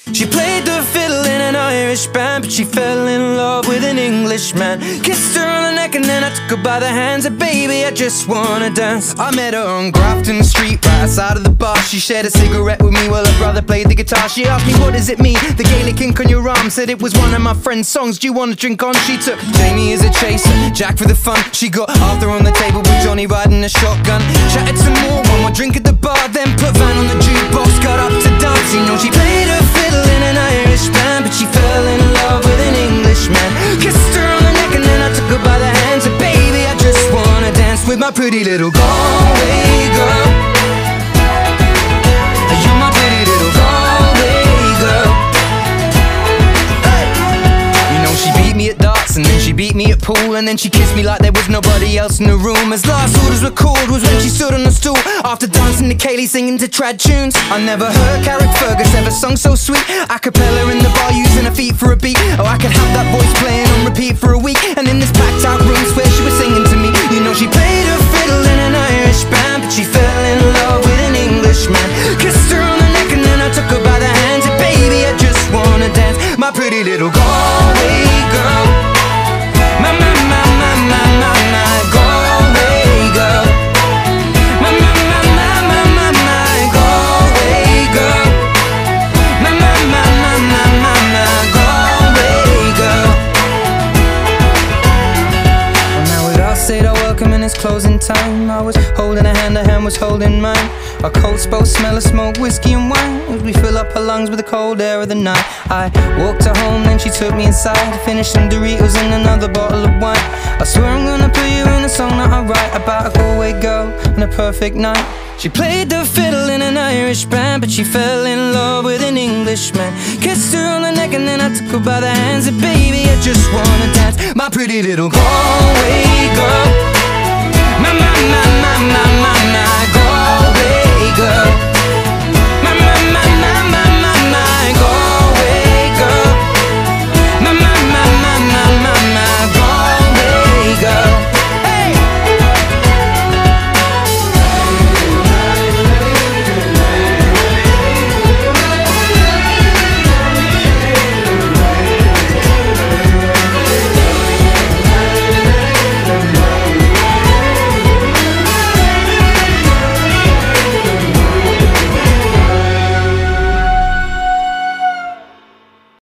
She played the fiddle in an Irish band, but she fell in love with an Englishman. Kissed her on the neck and then I took her by the hands. And baby, I just wanna dance. I met her on Grafton Street, right outside of the bar. She shared a cigarette with me while her brother played the guitar. She asked me, what does it mean, the Gaelic ink on your arm? Said it was one of my friend's songs, do you want to drink on? She took Jamie as a chaser, Jack for the fun. She got Arthur on the table with Johnny riding a shotgun. Chatted some more, one more drink at the bar, then put Van on the jukebox, got up to dance. You know she played her fiddle in an Irish band, but she fell in love with an Englishman. Kissed her on the neck and then I took her by the hands. And baby, I just wanna dance with my pretty little Galway girl. You're my pretty little Galway girl. Hey. You know she beat me at darts and then she beat me at pool, and then she kissed me like there was nobody else in the room. As last orders were called was when she stood on the stool, after dancing to Kaylee singing to trad tunes. I never heard Carrick Fergus ever sung so sweet. A cappella in the bar using her feet for a beat. Oh, I could have that voice playing on repeat for a week. And in this packed out room where she was singing to me. You know she played her fiddle in an Irish band, but she fell in love with an Englishman. Kissed her on the neck and then I took her by the hands. And baby, I just wanna dance, my pretty little Galway girl. My Galway girl. My Galway girl. My Galway girl. Well, now we'd all said our welcome and it's closing time. I was holding her hand was holding mine. Our coats both smell of smoke, whiskey and wine, as we fill up her lungs with the cold air of the night. I walked her home, then she took me inside, finished some Doritos and another bottle of wine. I swear I'm gonna put you in a song that I write about a Galway girl and a perfect night. She played the fiddle in an Irish band, but she fell in love with an Englishman. Kissed her on the neck and then I took her by the hands. And baby, I just wanna dance, my pretty little Galway girl. My Galway.